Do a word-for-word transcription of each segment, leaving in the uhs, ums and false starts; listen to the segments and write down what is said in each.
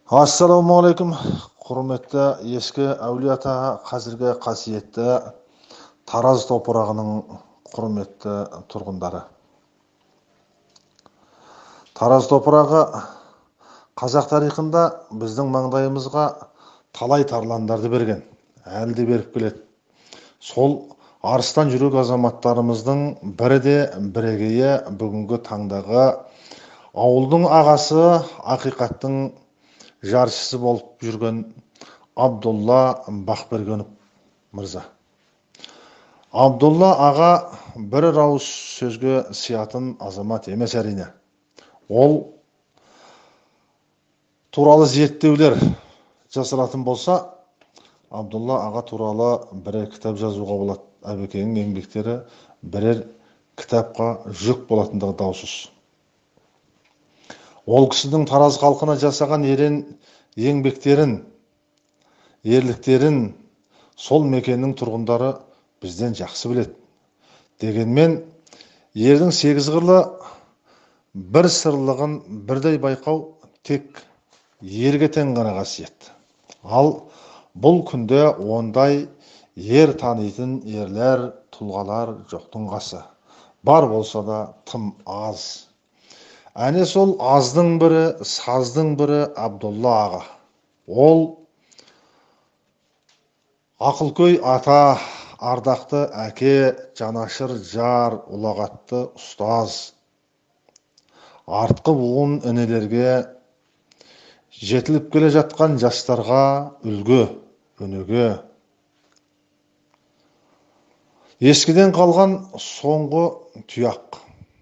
Ассалаумағалейкум, құрметті ескі әулие ата, қазіргі қасиетті Тараз топырағының құрметті тұрғындары. Тараз топырағы қазақ тарихында біздің маңдайымызға талай тарландарды берген, әлі де беріп келеді. Сол арыстан жүрек азаматтарымыздың бірі де бірегейі бүгінгі таңдағы ауылдың ағасы, ақиқаттың жаршысы болып жүрген Абдулла Бақбергенов мырза. Абдулла аға бір ауыз сөзге сиятын азамат емес әрине. Ол туралы зерттеулер жасалатын болса, Абдулла аға туралы бірер кітап жазуға болады. Әбекеңнің еңбектері бірер кітапқа жүк болатындығы даусыз. Ол кісінің Тараз халқына жасаған ерен еңбектерін, ерліктерін сол мекеннің тұрғындары бізден жақсы біледі. Дегенмен, ердің сегіз қырлы бір сырлығын бірдей байқау тек ерге тән ғана қасиет. Ал бұл күнде ондай ер танитын ерлер, тұлғалар жоқтың қасы. Бар болса да тым аз. Әне сол аздың бірі, саздың бірі Абдулла аға. Ол ақылкөй ата, ардақты әке, жанашыр жар, ұлағатты ұстаз. Артқы буын інелерге, жетіліп келе жатқан жастарға үлгі, өнеге. Ескіден қалған соңғы тұяқ.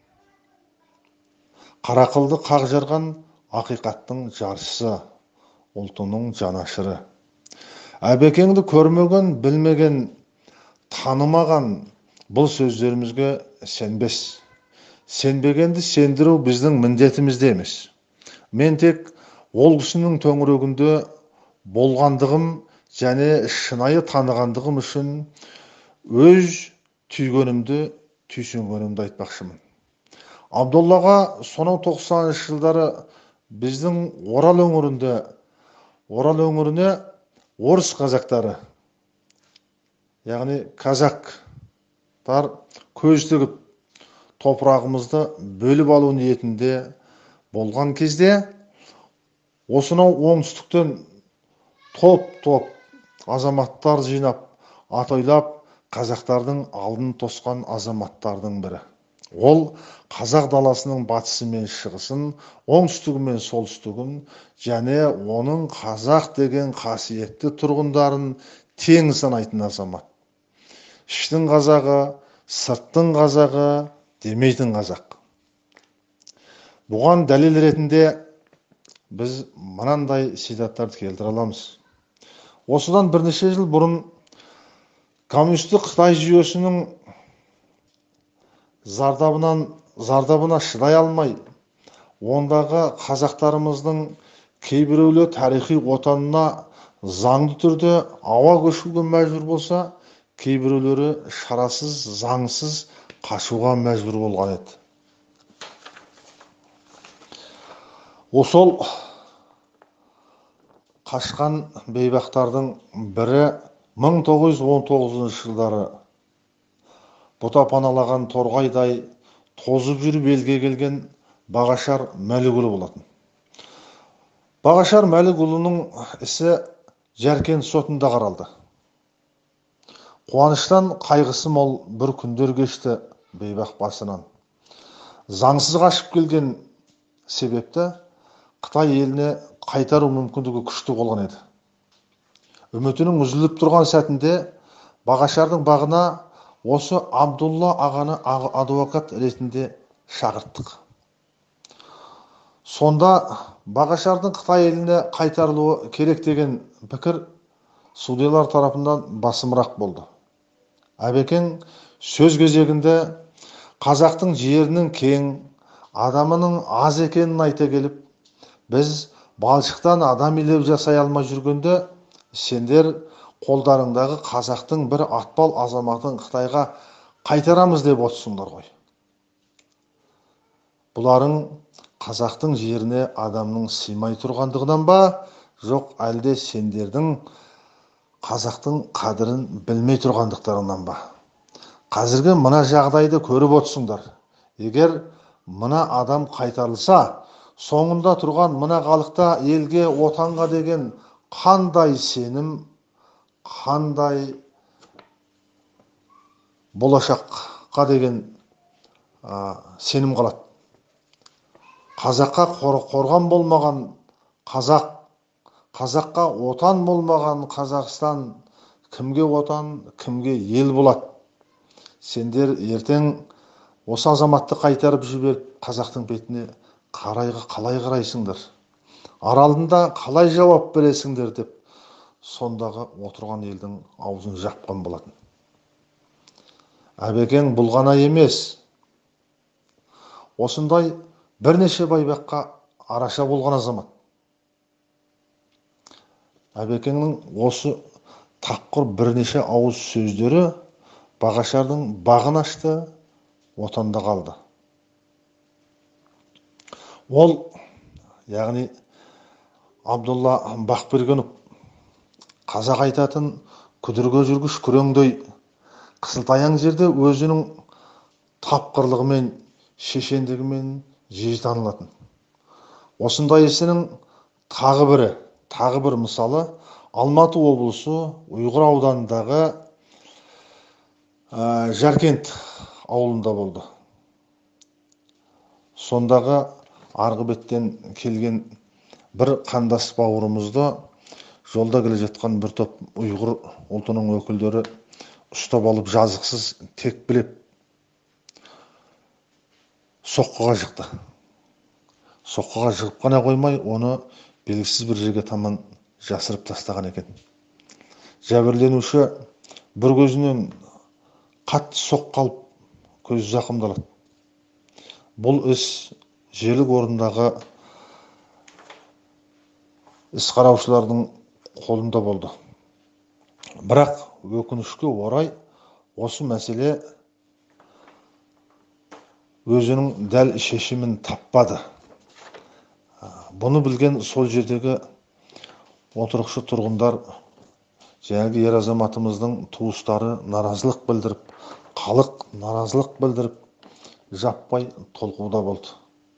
Қарақылды қақ жарған ақиқаттың жаршысы, ұлтының жанашыры. Әбекеңді көрмеген, білмеген, танымаған бұл сөздерімізге сенбес. Сенбегенді сендіру біздің міндетімізде емес. Мен тек ол кісінің төңірегінде болғандығым және шынайы танығандығым үшін өз түйгенімді, түйсінгенімді айтпақшымын. Абдуллаға сонау тоқсаныншы жылдары біздің Орал өңірінде, Орал өңіріне орыс қазақтары, яғни казактар көз тігіп топырағымызды бөліп алу ниетінде болған кезде, осынау оңтүстіктен топ-топ азаматтар жинап, атойлап қазақтардың алдын тосқан азаматтардың бірі. Ол қазақ даласының батысы мен шығысын, оңтүстігі мен солтүстігін және оның қазақ деген қасиетті тұрғындарын тең санайтын азамат. Іштің қазағы, сырттың қазағы демейтін қазақ. Бұған дәлел ретінде біз мынандай сипаттарды келтіре аламыз. Осыдан бірнеше жыл бұрын коммунистік Қытай жүйесінің зардабынан зардабына шыдай алмай, ондағы қазақтарымыздың кейбіреулер тарихи отанына заңды түрде ауа көшуге мәжбүр болса, кейбіреулері шарасыз, заңсыз қашуға мәжбүр болған еді. Осыл қашқан бейбақтардың бірі мың тоғыз жүз он тоғызыншы жылдары бұта паналаған торғайдай тозып жүріп елге келген Бағашар Мәлікұлы болатын. Бағашар Мәлікұлының ісі Жәркен сотында қаралды. Қуаныштан қайғысы мол бір күндер кешті бейбақ басынан. Заңсыз қашып келген себепті Қытай еліне қайтару мүмкіндігі күшті болған еді. Үмітінің үзіліп тұрған сәтінде Бағашардың бағына осы Абдулла ағаны адвокат ретінде шақырттық. Сонда Бағашардың Қытай еліне қайтарылуы керек деген пікір судьялар тарапынан басымырақ болды. Әбекең сөз кезегінде қазақтың жерінің кең, адамының аз екенін айта келіп, біз балшықтан адам илеп жасай алмай жүргенде, сендер қолдарыңдағы қазақтың бір атпал азаматын Қытайға қайтарамыз деп отырсыңдар ғой. Бұларың қазақтың жеріне адамның сыймай тұрғандығынан ба, жоқ әлде сендердің қазақтың қадірін білмей тұрғандықтарыңнан ба? Қазіргі мына жағдайды көріп отырсыңдар. Егер мына адам қайтарылса, соңында тұрған мына халықта елге, отанға деген қандай сенім, қандай болашаққа деген а, сенім қалады. Қазаққа қор, қорған болмаған қазақ, қазаққа отан болмаған Қазақстан, кімге отан, кімге ел болады? Сендер ертең осы азаматты қайтарып жіберіп, қазақтың бетіне қарайға қалай қарайсыңдар? Аралында қалай жауап бересіңдер деп, сондағы отырған елдің аузын жапқан болатын. Әбекең бұл ғана емес, осындай бірнеше байбаққа араша болған азамат. Әбекеңнің осы тапқыр бірнеше ауыз сөздері Бағашардың бағын ашты, отанда қалды. Ол, яғни Абдулла Бақбергенов, қазақ айтатын күдірге жүргіш күреңдей қысылтаяң жерде өзінің тапқырлығымен, шешендігімен жиі танылатын. Осындай ісінің тағы бірі, тағы бір мысалы Алматы облысы Ұйғыр ауданындағы ә, Жаркент ауылында болды. Сондағы арғы беттен келген бір қандас бауырымызды жолда келе жатқан бір топ ұйғыр ұлтының өкілдері ұстап алып жазықсыз текпілеп соққыға жықты. Соққыға жығып қана қоймай, оны белгісіз бір жерге таман жасырып тастаған екен. Жәбірленуші бір көзінен қатты соққы алып көзі зақымдалады. Бұл іс жергілікті орындағы іс қараушылардың қолында болды. Бірақ өкінішке орай осы мәселе өзінің дәл шешімін таппады. Бұны білген сол жердегі отырықшы тұрғындар, жаңағы ер азаматымыздың туыстары наразылық білдіріп, халық наразылық білдіріп, жаппай толқуда болды.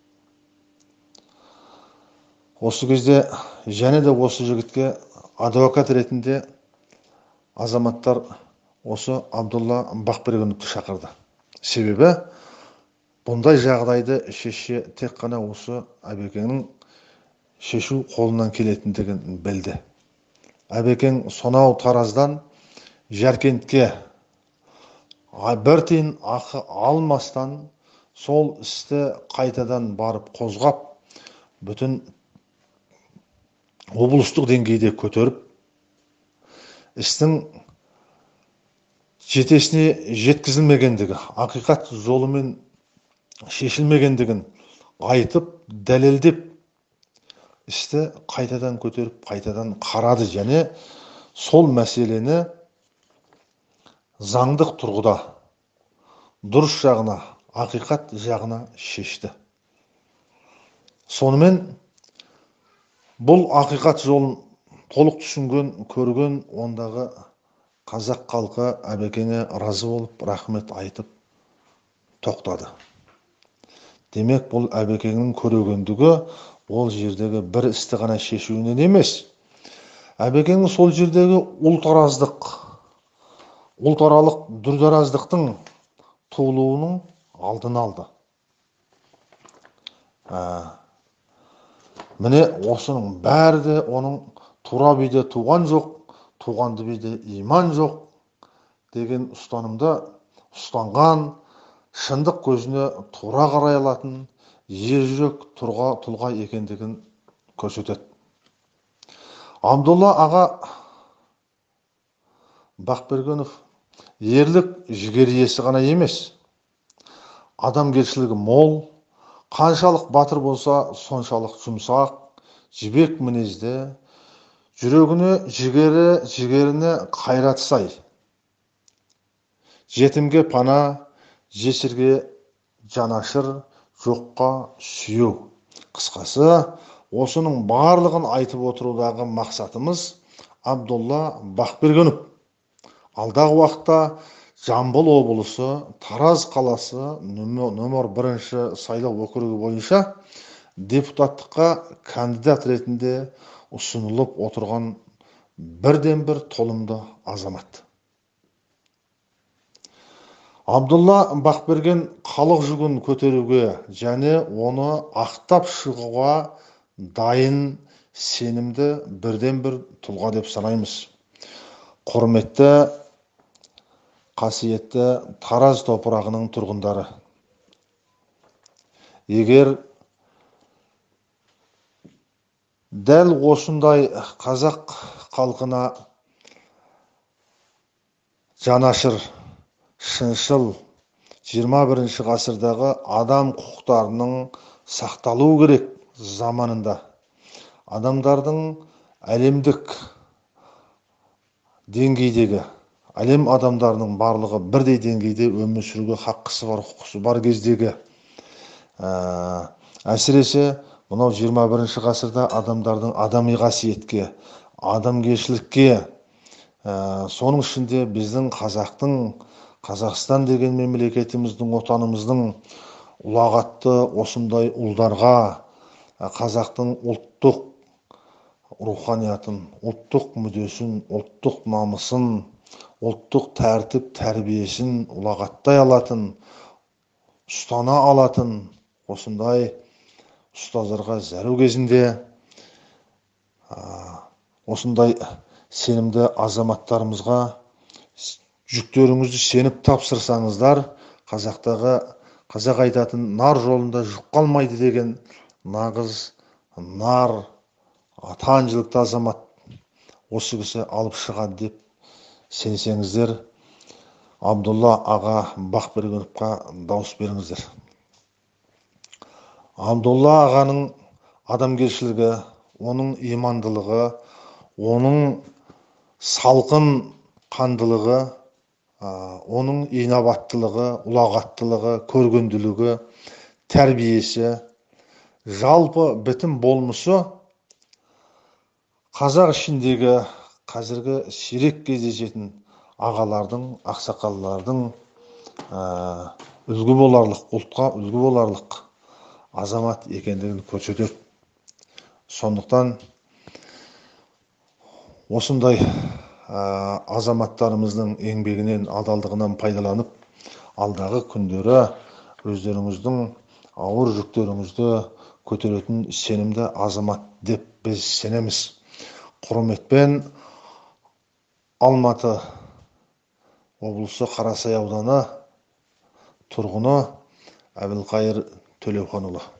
Осы кезде және де осы жігітке адвокат ретінде азаматтар осы Абдулла Бақбергеновты шақырды. Себебі бұндай жағдайды шеше тек қана осы Әбекеңнің шешу қолынан келетіндігін білді. Әбекең сонау Тараздан Жаркентке бір тиын ақы алмастан сол істі қайтадан барып қозғап, бүтін облыстық деңгейде көтеріп, істің жетесіне жеткізілмегендігі, ақиқат жолымен шешілмегендігін айтып, дәлелдеп, істі қайтадан көтеріп, қайтадан қарады және сол мәселені заңдық тұрғыда дұрыс жағына, ақиқат жағына шешті. Сонымен бұл ақиқат жолын толық түсінген, көрген ондағы қазақ халқы Әбекеңе разы болып, рахмет айтып тоқтады. Демек, бұл Әбекеңнің көрегендігі ол жердегі бір істі ғана шешуінен емес, Әбекеңнің сол жердегі ұлтараздық, ұлтаралық дүрдараздықтың туылуының алдын алды. Ә, міне осының бәрі де оның тура биде туған жоқ, туғанды биде иман жоқ деген ұстанымда ұстанған, шындық көзіне тура қарай алатын ер жүрек тұрға тұлға екендігін көрсетеді. Абдулла аға Бақбергенов ерлік жігер иесі ғана емес, адамгершілігі мол, қаншалық батыр болса соншалық жұмсақ, жібек мінезді, жүрегіне жігері, жігеріне қайрат сай, жетімге пана, жесірге жанашыр, жоққа сүйеу. Қысқасы, осының барлығын айтып отырудағы мақсатымыз Абдулла Бақбергенов алдағы уақытта Жамбыл облысы, Тараз қаласы нөмір бірінші сайлау округі бойынша депутаттыққа кандидат ретінде ұсынылып отырған бірден бір толымды азамат. Абдулла Бақберген халық жүгін көтеруге және оны ақтап шығуға дайын, сенімді бірден бір тұлға деп санаймыз. Құрметті, қасиетті Тараз топырағының тұрғындары, егер дәл осындай қазақ халқына жанашыр, шыншыл жиырма бірінші ғасырдағы адам құқықтарының сақталу керек заманында, адамдардың әлемдік деңгейдегі, әлем адамдарының барлығы бірдей деңгейде өмір сүруге хаққысы бар, құқысы бар кездегі, әсіресе мынау жиырма бірінші ғасырда адамдардың адами қасиетке, адамгершілікке, соның ішінде біздің қазақтың, Қазақстан деген мемлекетіміздің, отанымыздың ұлағатты осындай ұлдарға қазақтың ұлттық руханиятын, ұлттық мүддесін, ұлттық намысын, ұлттық тәртіп тәрбиесін ұлағаттай алатын, ұстана алатын осындай ұстаздарға зәру кезінде осындай сенімді азаматтарымызға жүктеріңізді сеніп тапсырсаңыздар, қазақтағы қазақ айтатын нар жолында жүк қалмайды деген нағыз нар атанжылықты азамат осы кісі алып шығады деп сенсеңіздер, Абдулла аға Бақбергеновқа дауыс беріңіздер. Абдулла ағаның адамгершілігі, оның имандылығы, оның салқын қандылығы, оның инабаттылығы, ұлағаттылығы, көргенділігі, тәрбиесі, жалпы бітім болмысы қазақ ішіндегі қазіргі сирек кездесетін ағалардың, ақсақалдардың үлгі боларлық, ұлтқа үлгі боларлық азамат екендігін көрсетеді. Сондықтан осындай азаматтарымыздың еңбегінен, адалдығынан пайдаланып, алдағы күндері өздеріңіздің ауыр жүктеріңізді көтеретін сенімді азамат деп біз сенеміз. Құрметпен Алматы облысы Қарасай ауданы тұрғыны Әбілқайыр Төлеуханұлы.